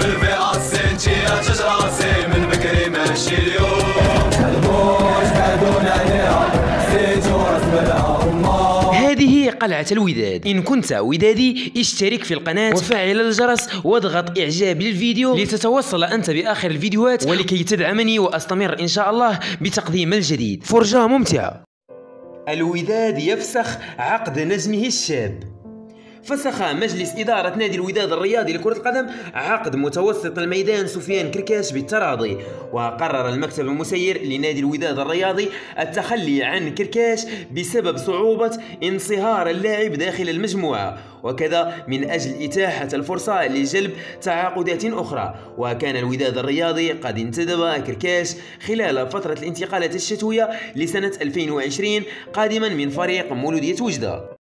الفئة سنتي تجراسي من بكري ماشي اليوم الموج بعدونا عليها سيتو رسم هذه قلعة الوداد. إن كنت ودادي اشترك في القناة وفعل الجرس واضغط إعجاب للفيديو لتتوصل أنت بآخر الفيديوهات ولكي تدعمني وأستمر إن شاء الله بتقديم الجديد. فرجة ممتعة. الوداد يفسخ عقد نجمه الشاب. فسخ مجلس إدارة نادي الوداد الرياضي لكرة القدم عقد متوسط الميدان سفيان كركاش بالتراضي، وقرر المكتب المسير لنادي الوداد الرياضي التخلي عن كركاش بسبب صعوبة انصهار اللاعب داخل المجموعة، وكذا من أجل إتاحة الفرصة لجلب تعاقدات أخرى. وكان الوداد الرياضي قد انتدب كركاش خلال فترة الانتقالات الشتوية لسنة 2020 قادما من فريق مولودية وجدة.